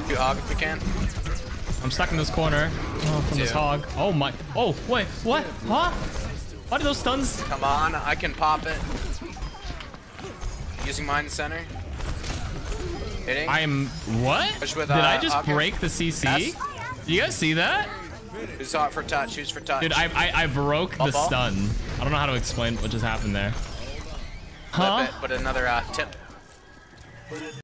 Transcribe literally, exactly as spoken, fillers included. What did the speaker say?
Do hog if we can. I'm stuck in this corner. Oh, from Two. this hog. Oh my. Oh, wait. What? Huh? Why do those stuns? Come on, I can pop it. Using mine center. Hitting. I'm. What? Push with, Did uh, I just Auger. break the C C? Yes. Do you guys see that? Who's hot for touch? Who's for touch? Dude, I, I, I broke the Bubble. stun. I don't know how to explain what just happened there. Flip Huh? it, but another uh, tip.